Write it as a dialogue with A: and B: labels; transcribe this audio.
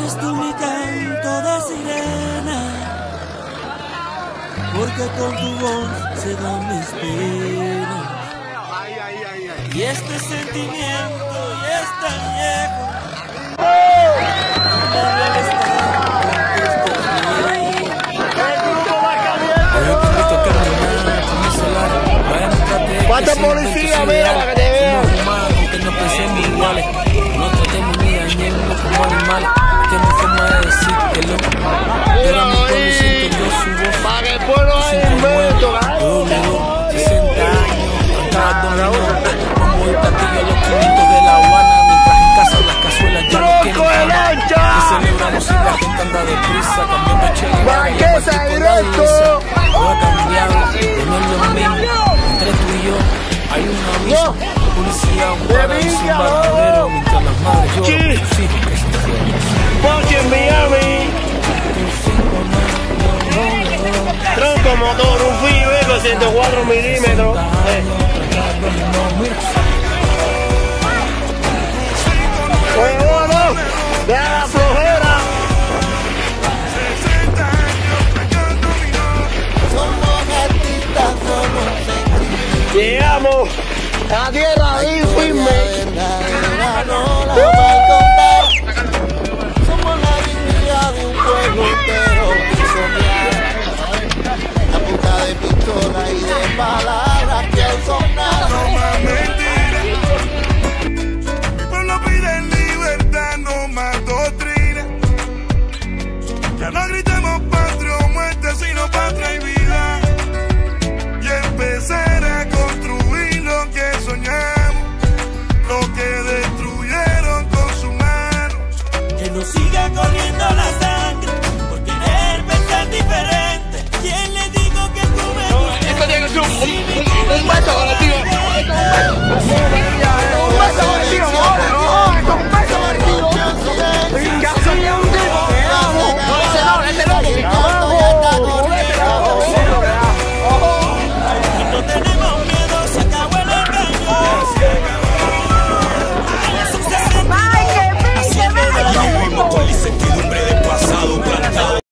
A: Eres tú mi canto de sirena, porque con tu voz se dan mis penas. Y este sentimiento ya es tan viejo.
B: ¿Cuántos policías, mira, para que te vean?
C: Que no pensemos iguales, no tratemos ni dañemos como animales. Que no hay forma de decir que lo. Era mi pueblo y siento yo su voz.
B: Para que el pueblo haya invento,
C: Yo le doy 60 años, cada domingo. Como el platillo a los 500 de La Habana, mientras en casa las cazuelas ya no tienen nada. Que celebramos si la gente anda deprisa, cambiando chévere.
B: Banqueta directo.
C: Todo ha cambiado, no es lo mismo. Entre tú y yo hay un aviso. Policía, un paraíso, un barbero, mientras las madres lloran por sus hijos que se fueron.
B: Ponche en Miami. Tronco motor, un Fibeco 104 milímetros. ¡Huevono! ¡Deja la flojera! Llegamos a tierra ahí firme.
A: Somos la dignidad de un pueblo entero que soñar. La punta de pistola y de palabras que al sonar.
D: No más mentira. Mi pueblo pide libertad, no más doctrina. Ya no gritemos patria o muerte, sino patria y vida. Y empezar a construir lo que soñamos, lo que destruyeron con sus manos.
A: Que no siga corriendo la sangre por querer pensar diferente. ¿Quién le digo que tú me gustas?
B: Esto tiene que ser un beso, tío.